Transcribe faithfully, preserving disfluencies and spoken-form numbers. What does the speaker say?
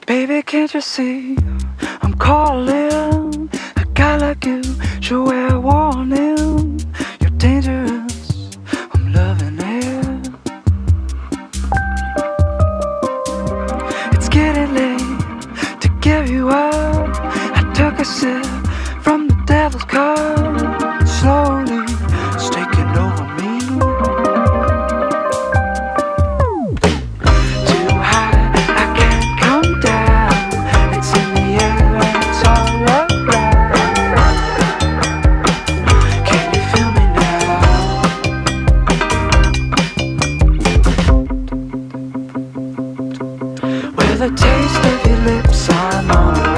Baby, can't you see I'm calling? A guy like you should wear a warning. You're dangerous, I'm loving it. It's getting late to give you up. I took a sip from the devil's cup. Slowly, it's taking over me. Too high, I can't come down. It's in the air and it's all around. Can you feel me now? With a taste of your lips, I'm on.